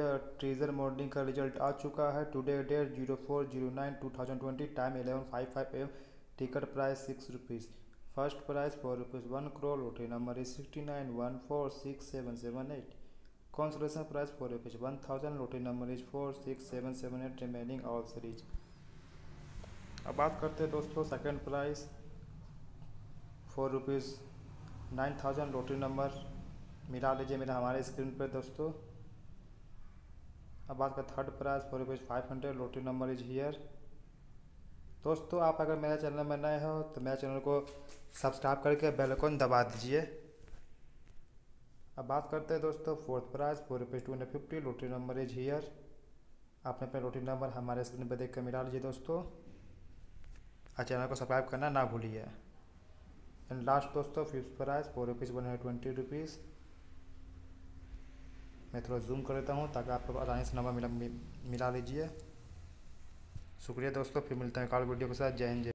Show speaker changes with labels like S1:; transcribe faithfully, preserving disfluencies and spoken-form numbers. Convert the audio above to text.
S1: भैया treasure morning का result आ चुका है। Today date zero four zero nine two thousand twenty, time eleven five five M, ticket price six rupees, first price four rupees, one crore, lottery number is sixty nine one four six seven seven eight, consolation price four rupees, one thousand, lottery number is four six seven seven eight, remaining all series. अब बात करते हैं दोस्तों second price four rupees, nine thousand, lottery number मिला लीजिए मेरा हमारे screen पर दोस्तों। अब बात करें third price four rupees five hundred, lottery number is here. दोस्तों आप अगर मेरे चैनल में नए हो तो मेरे चैनल को सब्सक्राइब करके बेल आइकन दबा दीजिए। अब बात करते हैं दोस्तों fourth price four rupees two hundred fifty, lottery number is here. आपने अपने लॉटरी नंबर हमारे स्क्रीन पर देख कर मिला लीजिए दोस्तों, और चैनल को सब्सक्राइब करना ना भूलिए। एंड लास्ट दोस्तों fifth price four rupees one hundred twenty rupees. मैं थोड़ा जूम कर देता हूँ ताकि आपको आसानी से नंबर मिला मिला लीजिए। शुक्रिया दोस्तों, फिर मिलते हैं कल वीडियो के साथ। जय हिंद।